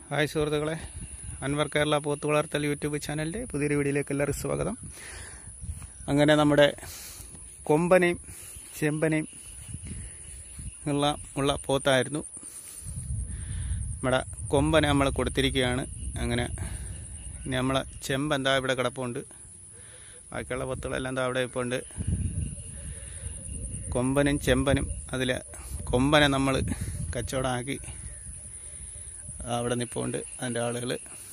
Hi സുഹൃത്തുക്കളെ, അൻവർ കേരള പോത്ത് വളർത്തൽ യൂട്യൂബ് ചാനലിൻ്റെ പുതിയൊരു വീഡിയോയിലേക്ക് എല്ലാവർക്കും സ്വാഗതം. അങ്ങനെ നമ്മുടെ കൊമ്പനെയും ചെമ്പനെയും ഉള്ള പോത്തായിരുന്നു. നമ്മുടെ കൊമ്പനെ നമ്മൾ കൊടുത്തിരിക്കുകയാണ്. അങ്ങനെ ഇനി നമ്മളെ ചെമ്പ് എന്താ ഇവിടെ കിടപ്പുണ്ട്, ബാക്കിയുള്ള പോത്തുകളെല്ലാം എന്താ അവിടെ ഇപ്പോൾ ഉണ്ട്. കൊമ്പനും ചെമ്പനും അതിൽ കൊമ്പനെ നമ്മൾ കച്ചവടമാക്കി അവിടെ നിൽപ്പുണ്ട് അതിൻ്റെ ആളുകൾ.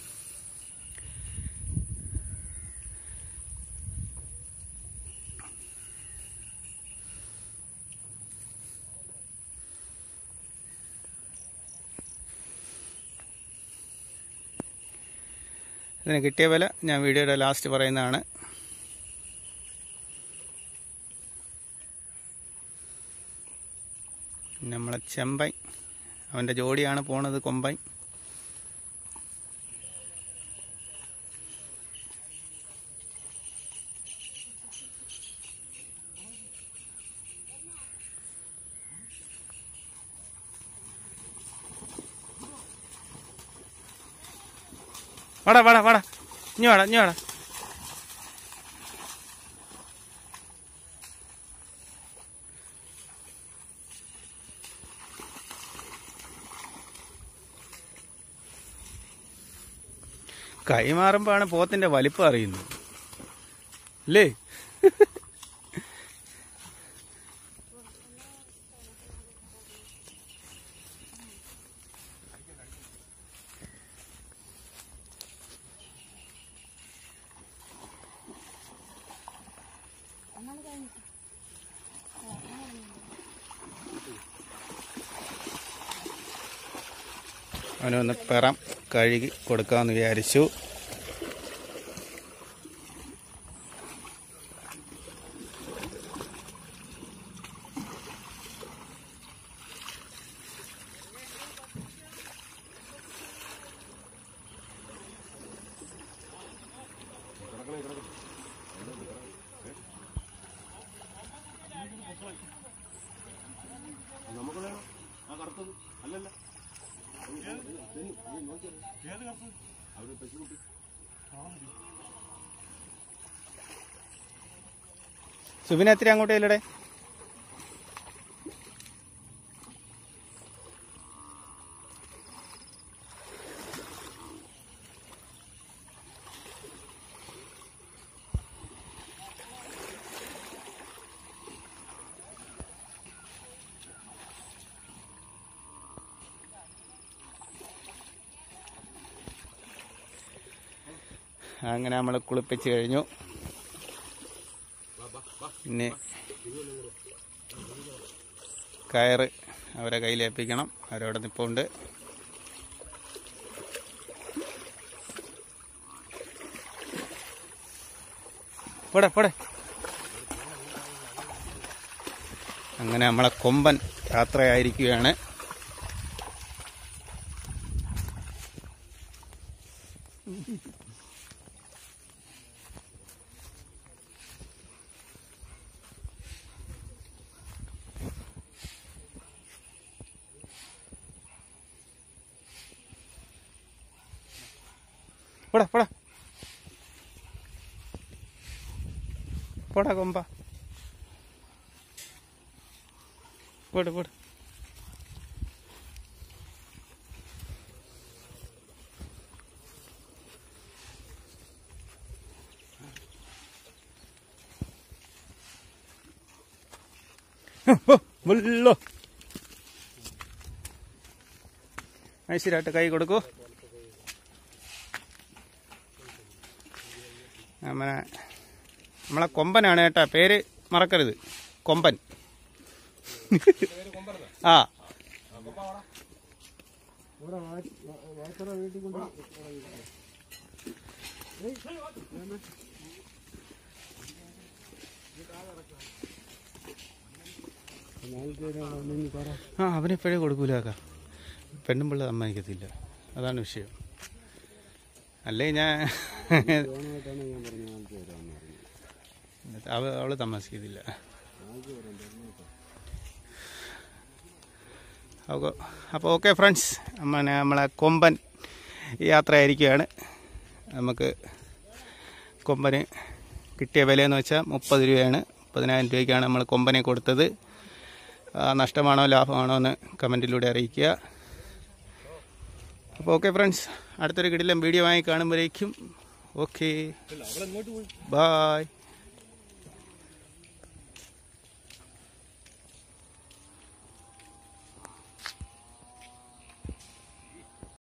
ഇതിന് കിട്ടിയ വില ഞാൻ വീഡിയോയുടെ ലാസ്റ്റ് പറയുന്നതാണ്. നമ്മളെ ചെമ്പൻ അവൻ്റെ ജോഡിയാണ് പോണത്, കൊമ്പൻ. വാടാ വാടാ വാടാ, ഇഞ്ഞു വാടാ ഇഞ്ഞു വാടാ. കൈമാറുമ്പോഴാണ് പോത്തിന്റെ വലിപ്പം അറിയുന്നത് അല്ലേ? അവനൊന്ന് പിറം കഴുകി കൊടുക്കാമെന്ന് വിചാരിച്ചു. സുബിനെ എത്ര അങ്ങോട്ടേ ഇല്ലടെ? അങ്ങനെ നമ്മൾ കുളിപ്പിച്ച് കഴിഞ്ഞു. പിന്നെ കയറ് അവരെ കയ്യിലേൽപ്പിക്കണം. അവരവിടെ നിൽപ്പുണ്ട്. പോടെ പോടെ. അങ്ങനെ നമ്മളെ കൊമ്പൻ യാത്രയായിരിക്കുകയാണ്. പോടാ പോടാ പോടാ കൊമ്പ, പോട് പോട്. ഐശ്വര്യമായിട്ട് കൈ കൊടുക്കൂ. നമ്മളെ കൊമ്പനാണ് കേട്ടാ, പേര് മറക്കരുത്, കൊമ്പൻ. ആ അവനെപ്പോഴേ കൊടുക്കൂലാക്ക, പെണ്ണും പിള്ള സമ്മതിക്കത്തില്ല, അതാണ് വിഷയം. അല്ലേ ഞാൻ അവള് താമസിക്കത്തില്ല. അപ്പോൾ ഓക്കെ ഫ്രണ്ട്സ്, നമ്മളെ കൊമ്പൻ യാത്രയായിരിക്കുകയാണ്. നമുക്ക് കൊമ്പന് കിട്ടിയ വിലയെന്ന് വെച്ചാൽ 30 രൂപയാണ്. 30,000 രൂപയ്ക്കാണ് നമ്മൾ കൊമ്പനെ കൊടുത്തത്. നഷ്ടമാണോ ലാഭമാണോ എന്ന് കമൻറ്റിലൂടെ അറിയിക്കുക. അപ്പോൾ ഓക്കെ ഫ്രണ്ട്സ്, അടുത്തൊരു കിടിലം വീഡിയോ ആയി കാണുമ്പോഴേക്കും ഓക്കെ, ബായ്.